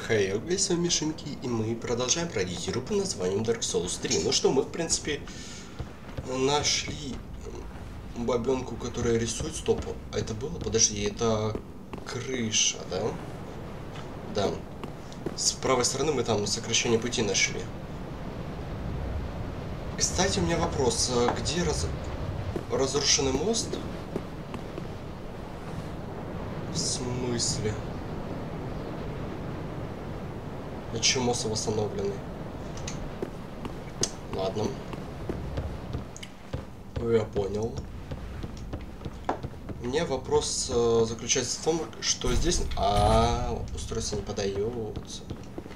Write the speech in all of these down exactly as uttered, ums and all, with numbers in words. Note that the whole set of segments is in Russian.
Хей, hey, с вами Мишеньки, и мы продолжаем пройти игру под названием Dark Souls три. Ну что, мы, в принципе, нашли бабенку, которая рисует. Стоп, а это было? Подожди, это крыша, да? Да. С правой стороны мы там сокращение пути нашли. Кстати, у меня вопрос. Где раз... разрушенный мост? В смысле? Почему мост восстановленный? Ладно. Я понял. У меня вопрос э, заключается в том, что здесь... А, -а, -а устройство не подается.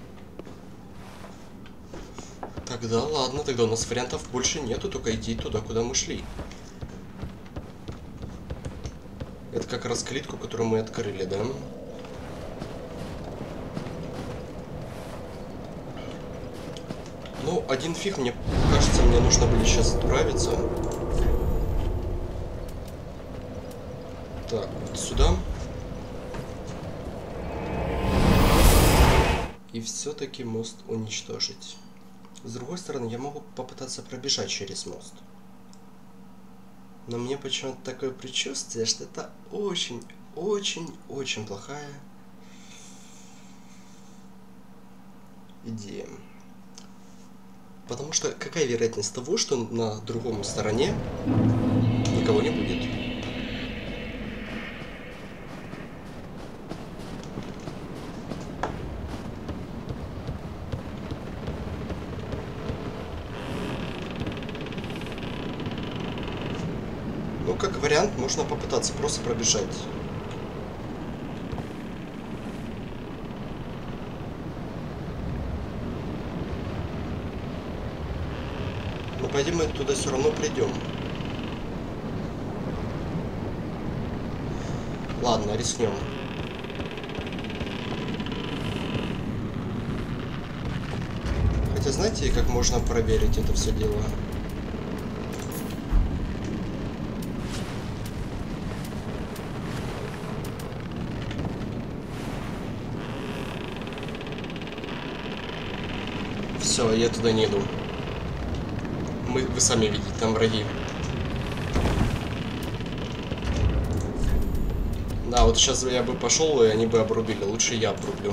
Тогда ладно, тогда у нас вариантов больше нету, только идти туда, куда мы шли. Это как раз калитку, которую мы открыли, да? Ну, один фиг, мне кажется, мне нужно будет сейчас отправиться. Так, вот сюда. И все-таки мост уничтожить. С другой стороны, я могу попытаться пробежать через мост. Но мне почему-то такое предчувствие, что это очень, очень, очень плохая идея. Потому что какая вероятность того, что на другом стороне никого не будет? Ну, как вариант, можно попытаться просто пробежать. Но пойдем мы туда все равно придем. Ладно, рискнем. Хотя знаете, как можно проверить это все дело? Все, я туда не иду. Мы, вы сами видите, там враги. Да, вот сейчас я бы пошел, и они бы обрубили. Лучше я обрублю.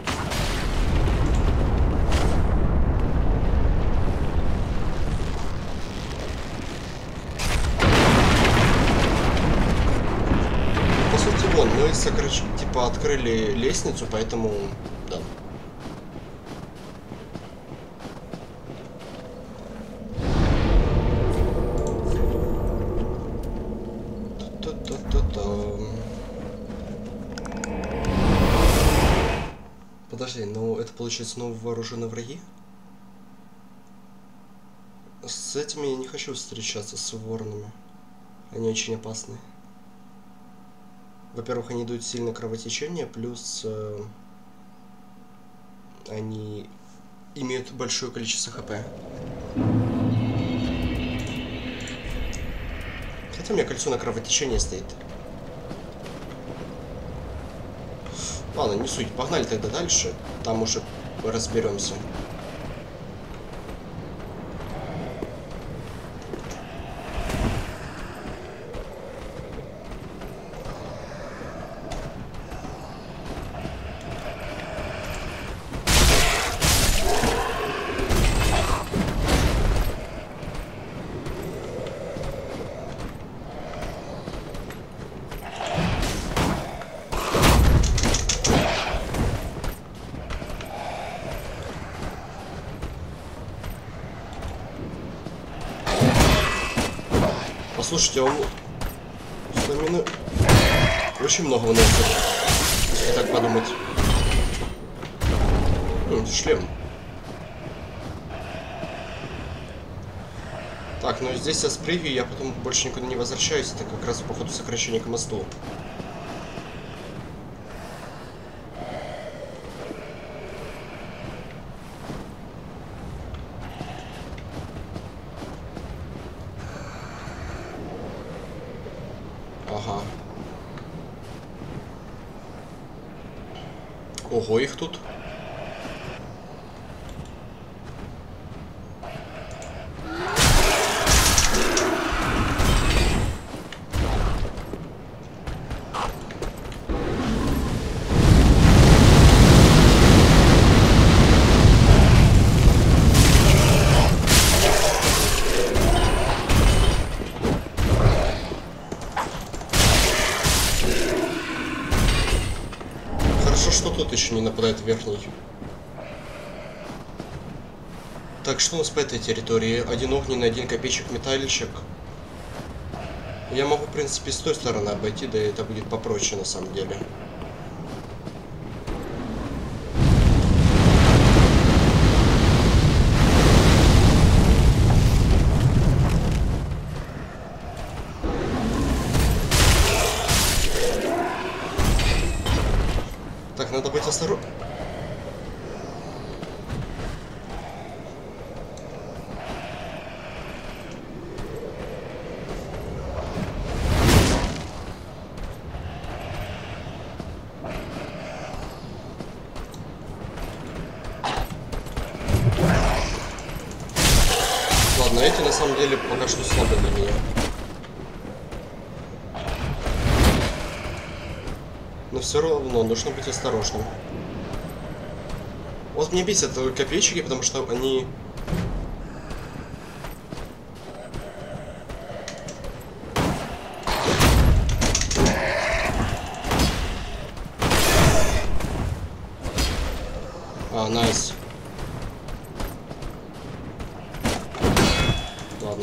По сути, вон, мы сократили, типа открыли лестницу, поэтому да. Подожди, ну это получается снова вооруженные враги? С этими я не хочу встречаться, с воронами. Они очень опасны. Во-первых, они дают сильное кровотечение, плюс э, они имеют большое количество хп. Хотя у меня кольцо на кровотечение стоит. Ладно, не суть. Погнали тогда дальше. Там уже разберемся. Слушайте, он стамины очень много выносит, если так подумать. М, шлем. Так, ну здесь я спрыгиваю, я потом больше никуда не возвращаюсь. Это как раз по ходу сокращения к мосту. Ага. Ого, их тут нападает верхний. Так, что у нас по этой территории? Один огненный, один копейщик, метальщик. Я могу, в принципе, с той стороны обойти, да и это будет попроще на самом деле. Так, надо быть осторожным. Ладно, эти на самом деле пока что слабы для меня. Но все равно нужно быть осторожным. Вот мне бесят копейщики, потому что они... А, найс. Ладно.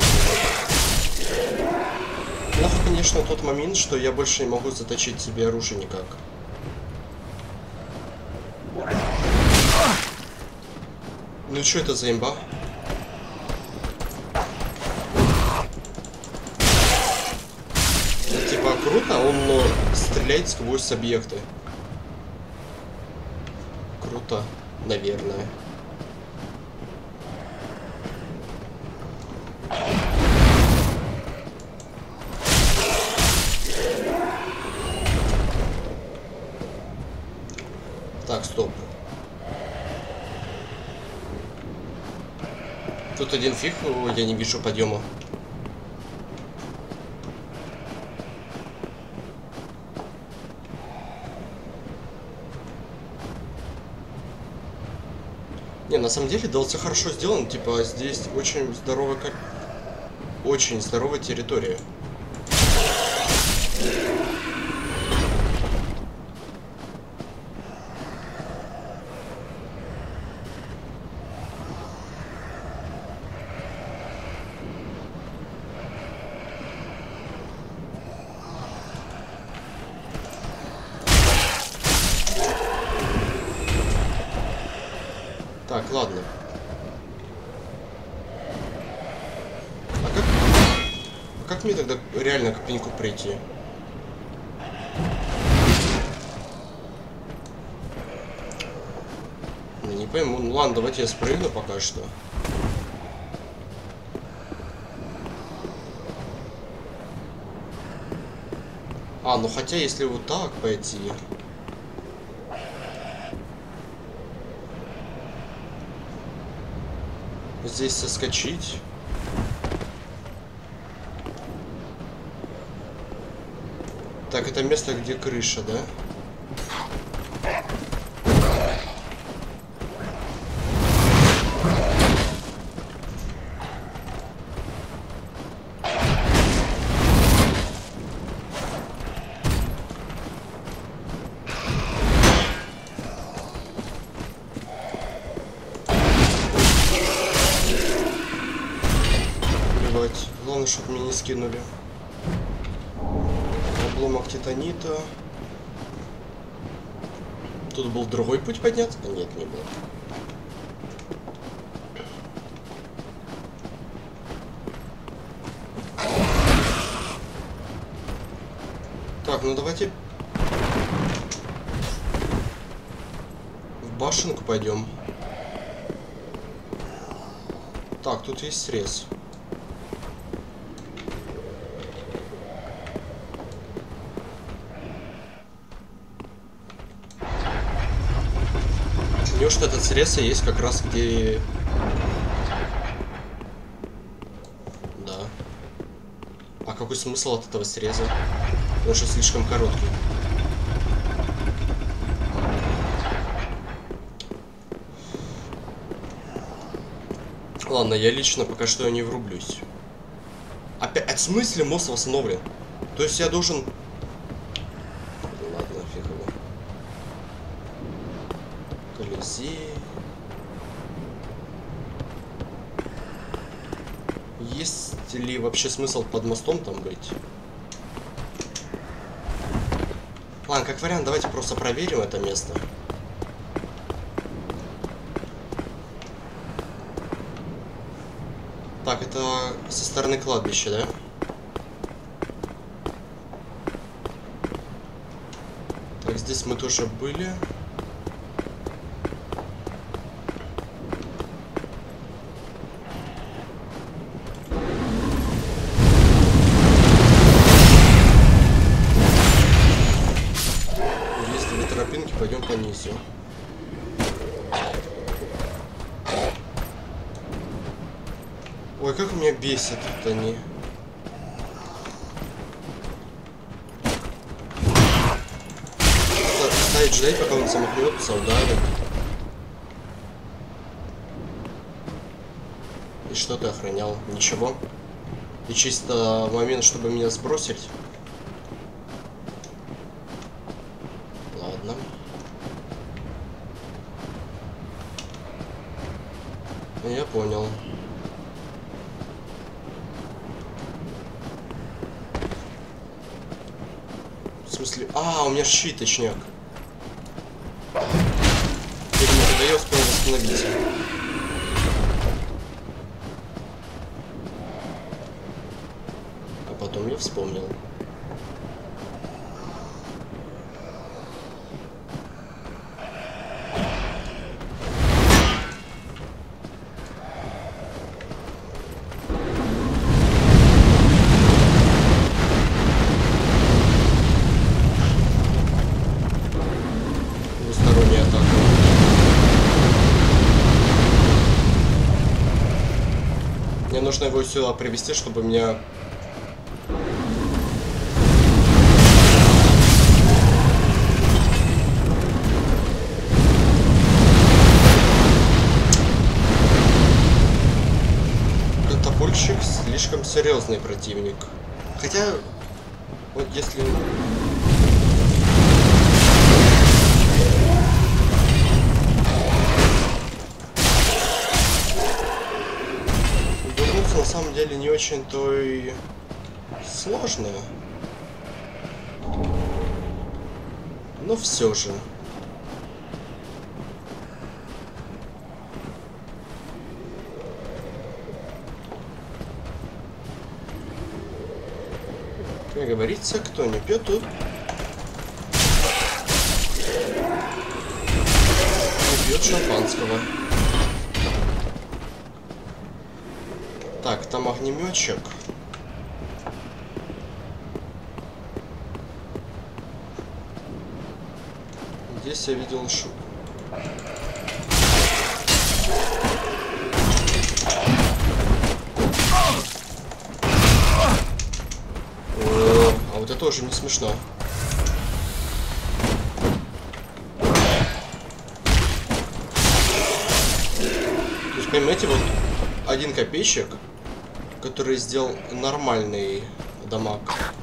Плохо, конечно, тот момент, что я больше не могу заточить себе оружие никак. Ну что это за имба? Это, типа круто, он но, стреляет сквозь объекты. Круто, наверное. Так, стоп. Тут один фиг, я не вижу подъема. Не, на самом деле дался хорошо сделан, типа здесь очень здоровая, очень здоровая территория. Так, ладно. А как... А как мне тогда реально к пеньку прийти? Ну, не пойму. Ну ладно, давайте я спрыгну пока что. А, ну хотя если вот так пойти... Здесь соскочить. Так, это место, где крыша, да? Главное, чтобы меня не скинули. Обломок титанита. Тут был другой путь подняться? А нет, не было. Так, ну давайте в башенку пойдем. Так, тут есть срез. Неужто этот срез и есть как раз где... Да. А какой смысл от этого среза? Он же слишком короткий. Ладно, я лично пока что не врублюсь. Опять, а в смысле мост восстановлен? То есть я должен... Ладно, фиг его. Есть ли вообще смысл под мостом там быть? Ладно, как вариант, давайте просто проверим это место. Так, это со стороны кладбища, да? Так, здесь мы тоже были. Есть две тропинки, пойдем по низу. Ой, как меня бесит это они. Стоять, ждать, пока он замахнется, ударит. И что ты охранял? Ничего. И чисто момент, чтобы меня сбросить. Ладно. Я понял. В смысле? А, у меня щит, точняк. Я думаю, когда я успел восстановиться. А потом я вспомнил. Нужно его сюда привести, чтобы меня... Катапульщик слишком серьезный противник. Хотя, вот если... На самом деле не очень-то и сложно, но все же. Как говорится, кто не пьет, тот не пьет шампанского. Так, там огнеметчик. Здесь я видел шу. О, а вот это уже не смешно. То есть, понимаете, вот один копейщик, который сделал нормальный дамаг.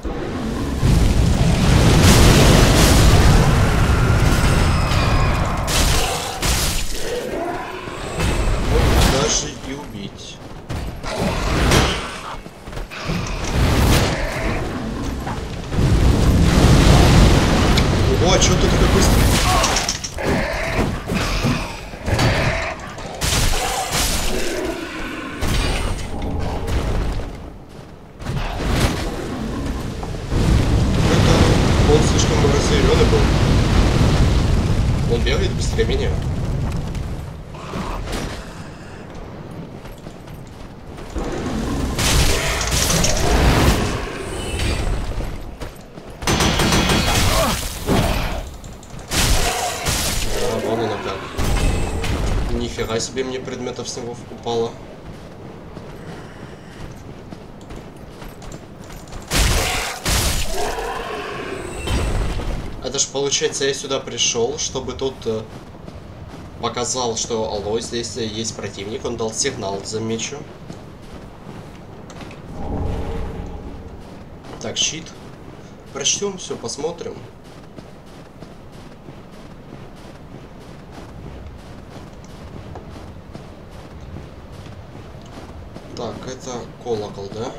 Мог даже и убить. О, а чё ты такой быстрый? Он бегает быстрее меня. А, вон оно как. Нифига себе, мне предметов с него упало. Это ж получается, я сюда пришел, чтобы тот э, показал, что алло, здесь есть противник. Он дал сигнал, замечу. Так, щит. Прочтем все, посмотрим. Так, это колокол, да?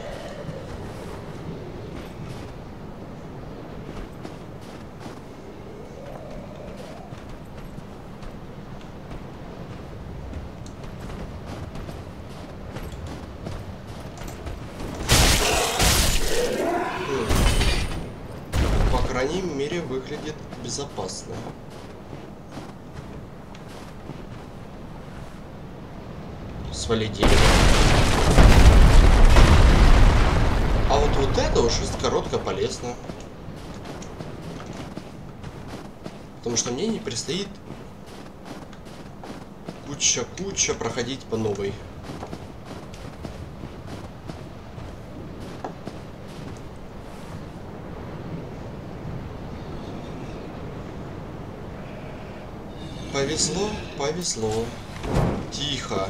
По крайней мере, выглядит безопасно. Свали дерево. А вот вот это уж коротко полезно. Потому что мне не предстоит куча-куча проходить по новой. Повезло, повезло. Тихо.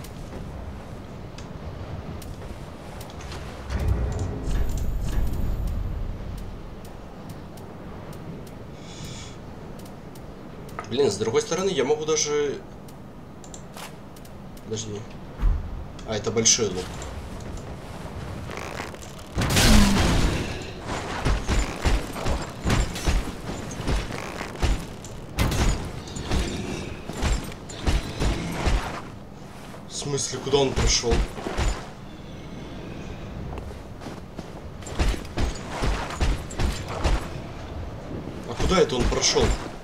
Блин, с другой стороны, я могу даже... Подожди. А, это большой лук. В смысле, куда он прошел? А куда это он прошел?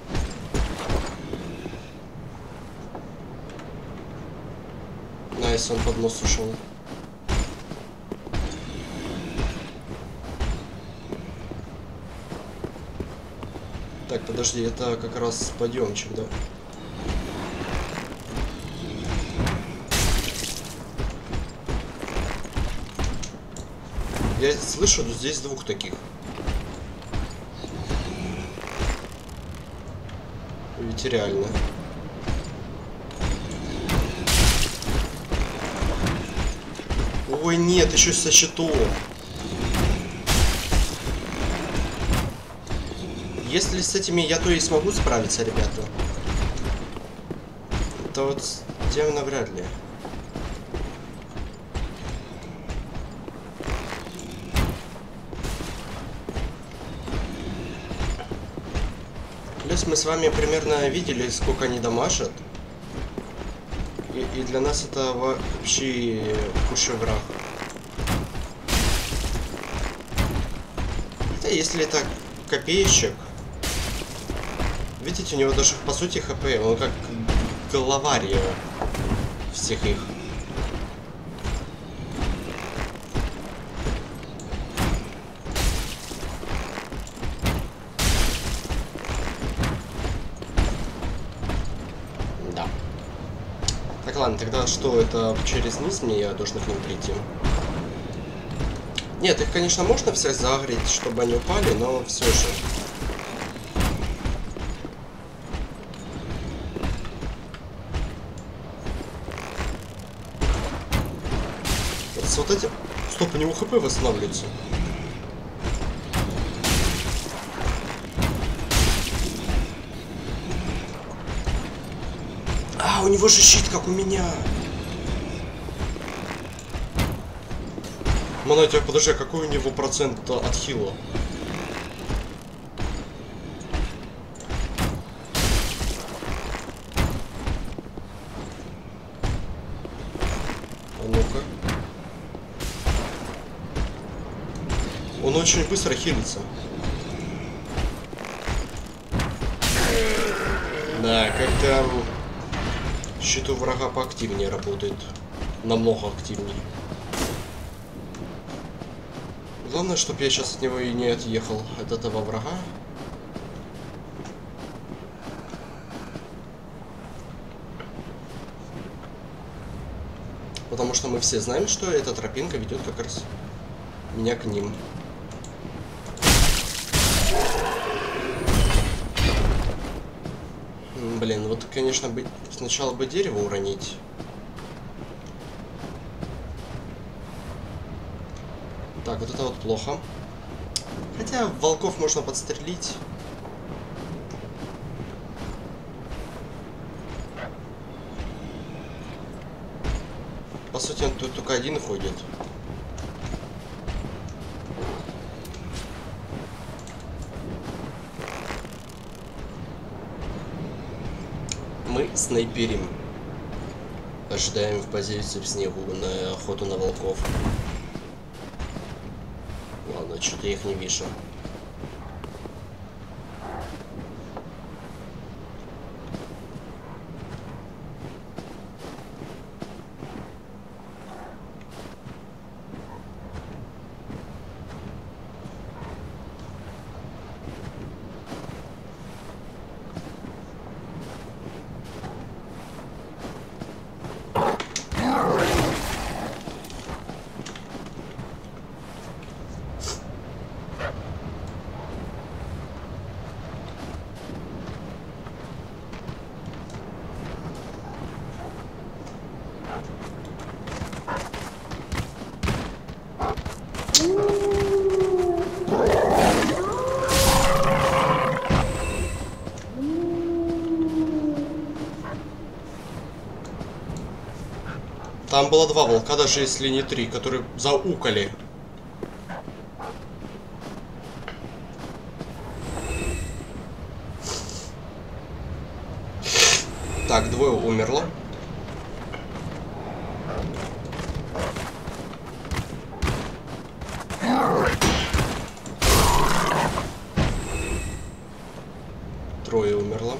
Найс, он под нос ушел. Так, подожди, это как раз подъемчик, да? Я слышу здесь двух таких. Ведь реально. Ой, нет, еще со щитом. Если с этими я то и смогу справиться, ребята, то вот с тем навряд ли. Плюс мы с вами примерно видели, сколько они дамажат. И, и для нас это вообще худший враг. Хотя если это копеечек, видите, у него даже по сути хп, он как главарь всех их. Да. Так, ладно, тогда что, это через низ мне я должен к ним прийти? Нет, их, конечно, можно всех загреть, чтобы они упали, но все же. С вот этим... Стоп, у него хп восстанавливается. А, у него же щит, как у меня. Монатия, подожди, какой у него процент от хила? А ну-ка. Он очень быстро хилится. Да, как-то щит у врага поактивнее работает. Намного активнее. Главное, чтобы я сейчас от него и не отъехал, от этого врага. Потому что мы все знаем, что эта тропинка ведет как раз меня к ним. Блин, вот, конечно, бы сначала бы дерево уронить. Так, вот это вот плохо. Хотя волков можно подстрелить. По сути, он тут только один ходит. Мы снайперим. Ожидаем в позиции в снегу на охоту на волков. Ладно, что-то я их не вижу. Там было два волка, даже если не три, которые заукали. Так, двое умерло. Трое умерло.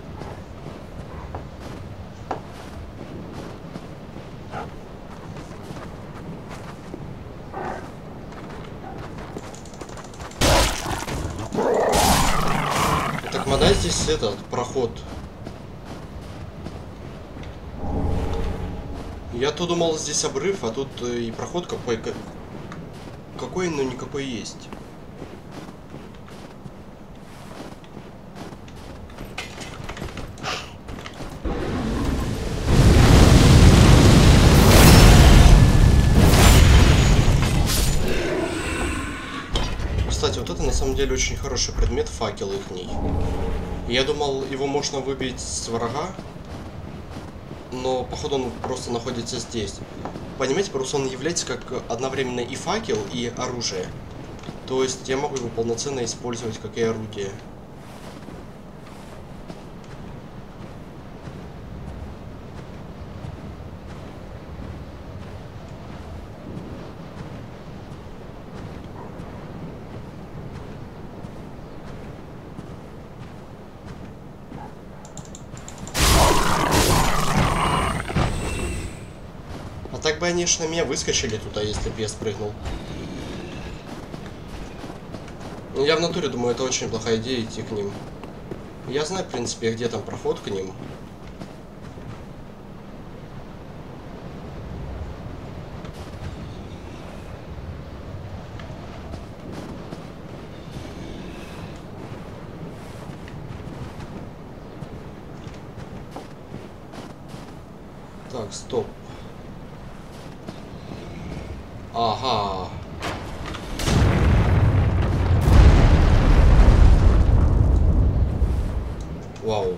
Так, мода здесь этот проход. Я-то думал, здесь обрыв, а тут и проход какой, какой, но никакой есть. Кстати, вот это на самом деле очень хороший предмет, факел ихний. Я думал, его можно выбить с врага, но походу он просто находится здесь. Понимаете, просто он является как одновременно и факел, и оружие. То есть я могу его полноценно использовать как и орудие. Так бы, конечно, меня выскочили туда, если бы я спрыгнул. Но я в натуре думаю, это очень плохая идея идти к ним. Я знаю, в принципе, где там проход к ним. Так, стоп. Ага. Вау.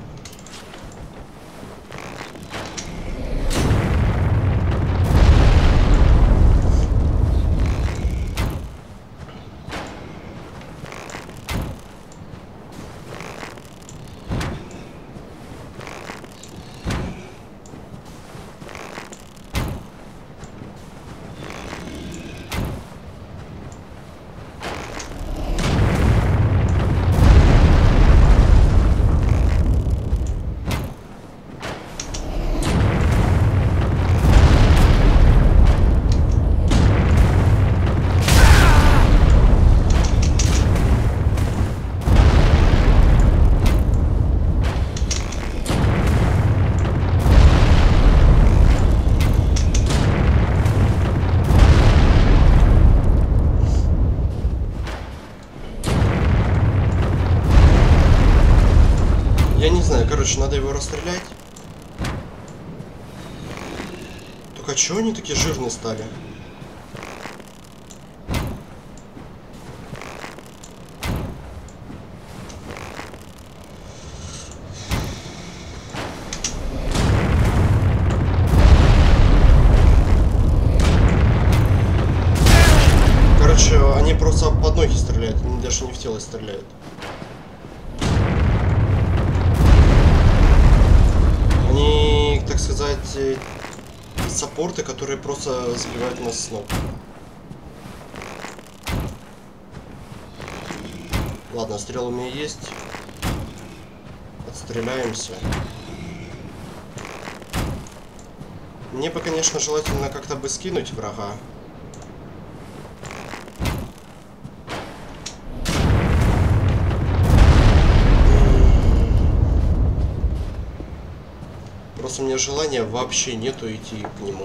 Я не знаю, короче, надо его расстрелять. Только чего они такие жирные стали? Короче, они просто под ноги стреляют, они даже не в тело стреляют. Они, так сказать, саппорты, которые просто сбивают нас с ног. Ладно, стрел у меня есть. Отстреляемся. Мне бы, конечно, желательно как-то бы скинуть врага. Просто у меня желания вообще нету идти к нему.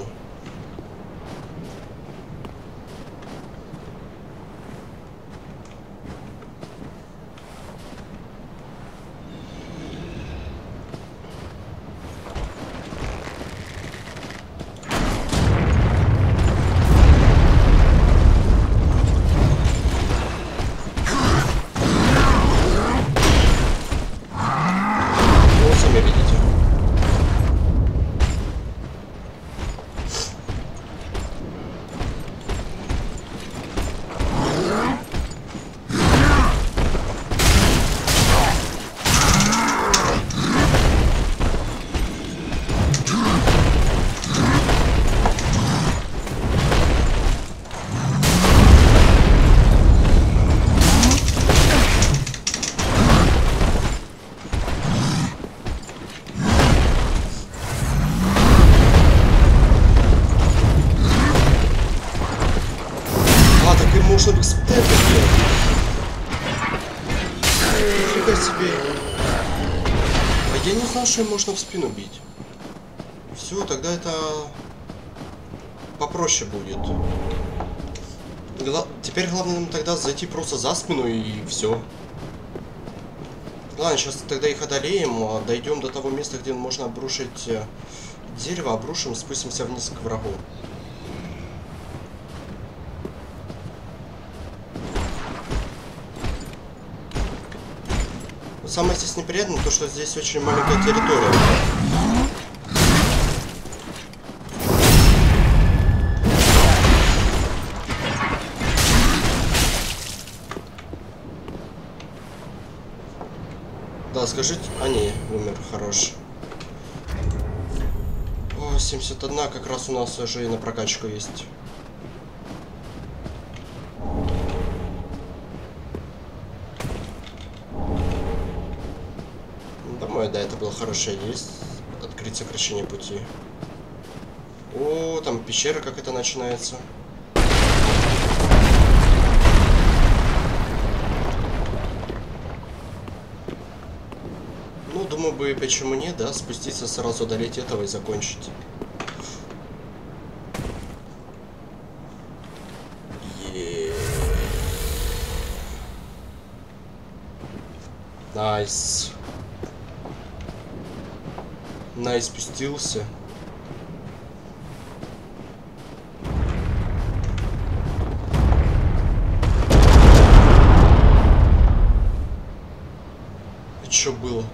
Можно без степа делать. Нифига себе. А я не знал, что им можно в спину бить. Все, тогда это попроще будет. Гла... Теперь главное нам тогда зайти просто за спину и все. Ладно, сейчас тогда их одолеем, дойдем до того места, где можно обрушить дерево, обрушим, спустимся вниз к врагу. Самое здесь неприятное, то что здесь очень маленькая территория. Да, скажите... А, не, умер, хорош. О, семьдесят один как раз у нас уже и на прокачку есть. Да, это было хорошее есть. Открыть сокращение пути. О, там пещера как это начинается. Ну, думаю бы, почему нет, да, спуститься сразу, одолеть этого и закончить. Найс. Найс спустился. И чё было?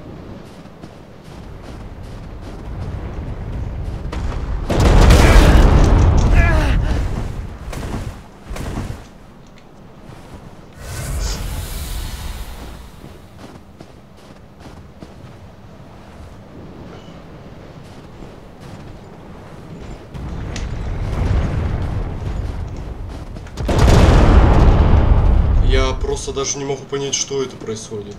Просто даже не могу понять, что это происходит.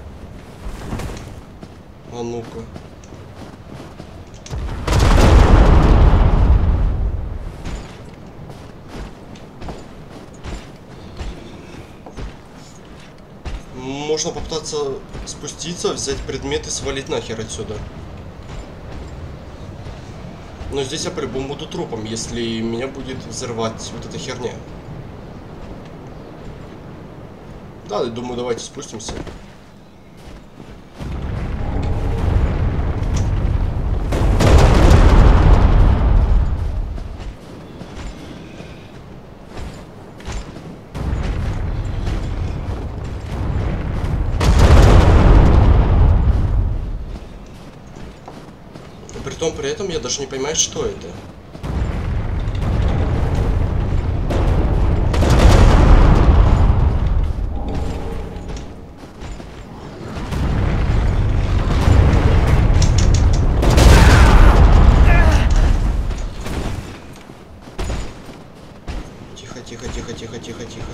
А ну-ка. Можно попытаться спуститься, взять предмет и свалить нахер отсюда. Но здесь я по-любому буду трупом, если меня будет взрывать вот эта херня. Да, я думаю, давайте спустимся. При том, при этом я даже не понимаю, что это. тихо, тихо, тихо, тихо, тихо.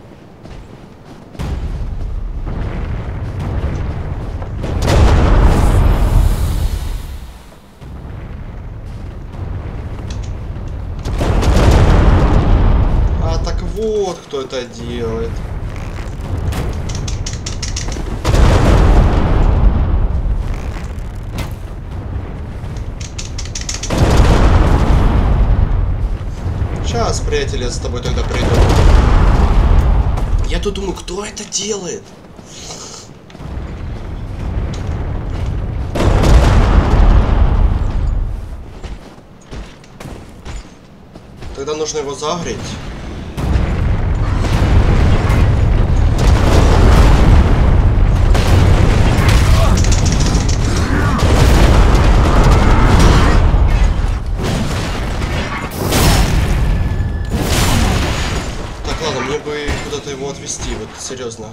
А так вот кто это делает. Сейчас, приятели, я с тобой тогда приду. Я тут думаю, кто это делает? Тогда нужно его загреть. Мне бы куда-то его отвезти, вот серьезно.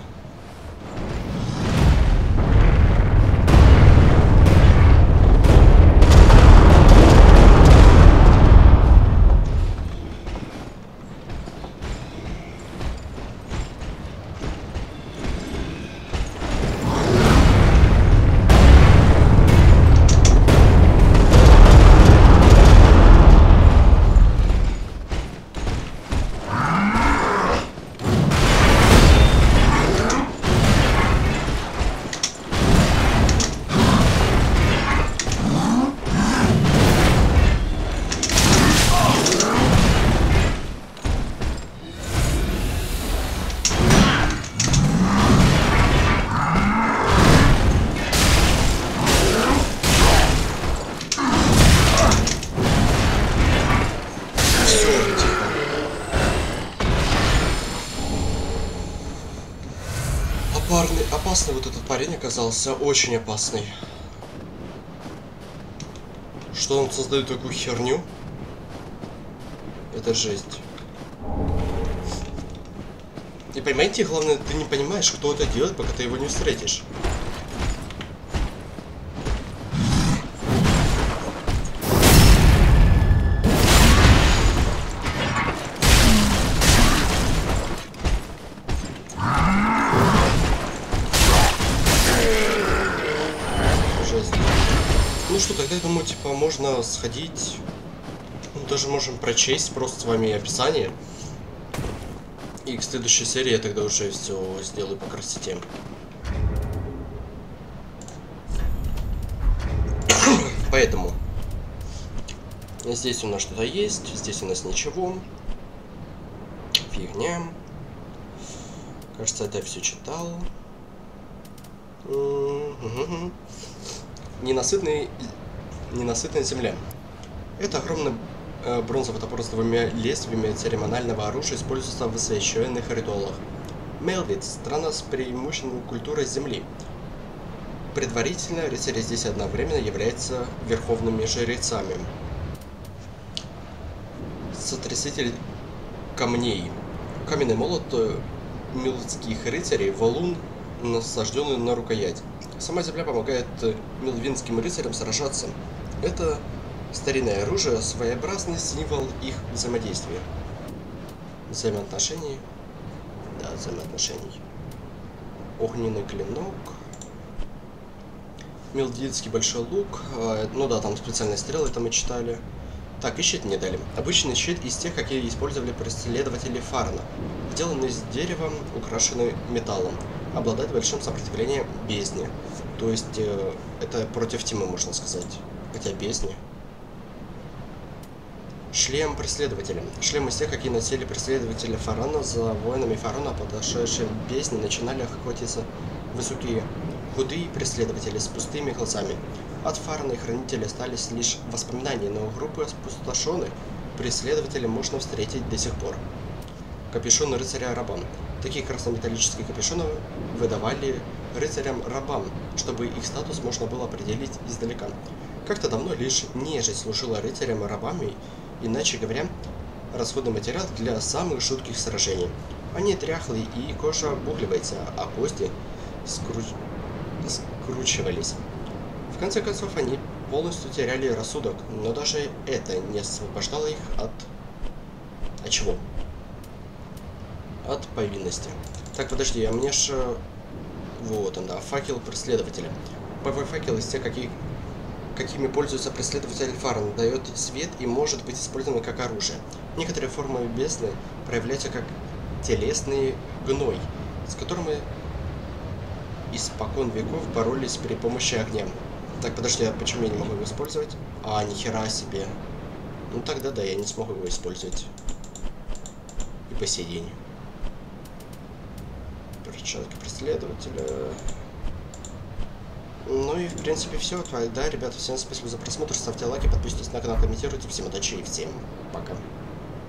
Парный, опасный вот этот парень оказался, очень опасный. Что он создает такую херню? Это жесть. И понимаете, главное, ты не понимаешь, кто это делает, пока ты его не встретишь. Ну что, тогда я думаю, типа, можно сходить, ну, даже можем прочесть просто с вами описание. И к следующей серии я тогда уже все сделаю по красоте. Поэтому здесь у нас что-то есть, здесь у нас ничего. Фигня. Кажется, это я все читал. Ненасытный, ненасытная земля. Это огромный э, бронзовый топор с двумя лезвиями церемонального оружия используется в священных ритуалах. Мелвит – страна с преимущественной культурой земли. Предварительно, рыцари здесь одновременно являются верховными жрецами. Сотряситель камней. Каменный молот милдских рыцарей, валун, насажденный на рукоять. Сама земля помогает милвинским рыцарям сражаться. Это старинное оружие, своеобразный символ их взаимодействия. Взаимоотношений. Да, взаимоотношений. Огненный клинок. Милдинский большой лук. Ну да, там специальные стрелы, это мы читали. Так, и щит мне дали. Обычный щит из тех, какие использовали преследователи Фарна. Сделанный из дерева, украшенный металлом. Обладает большим сопротивлением бездне. То есть, э, это против тьмы, можно сказать. Хотя бездне. Шлем преследователя. Шлем из тех, какие носили преследователи Фарана. За воинами Фарана, подошедшие в бездне, начинали охотиться высокие худые преследователи с пустыми глазами. От Фарана и Хранителя остались лишь воспоминания, но группы опустошенных преследователей можно встретить до сих пор. Капюшоны рыцаря-рабам. Такие краснометаллические капюшоны выдавали рыцарям-рабам, чтобы их статус можно было определить издалека. Как-то давно лишь нежить служила рыцарям-рабами, иначе говоря, расходный материал для самых жутких сражений. Они тряхлые, и кожа обугливается, а кости скруч... скручивались. В конце концов, они полностью теряли рассудок, но даже это не освобождало их от... От чего? от повинности. Так, подожди, а мне ж... Вот он, да, факел преследователя. ПВ-факел из тех, какие... какими пользуется преследователь Альфара, дает свет и может быть использован как оружие. Некоторые формы бездны проявляются как телесный гной, с которым мы испокон веков боролись при помощи огня. Так, подожди, а почему я не могу его использовать? А, нихера себе. Ну тогда да, я не смогу его использовать. И по сей день. Перчатки преследователя. Ну и в принципе все. Да, ребята, всем спасибо за просмотр. Ставьте лайки, подписывайтесь на канал, комментируйте. Всем удачи и всем пока.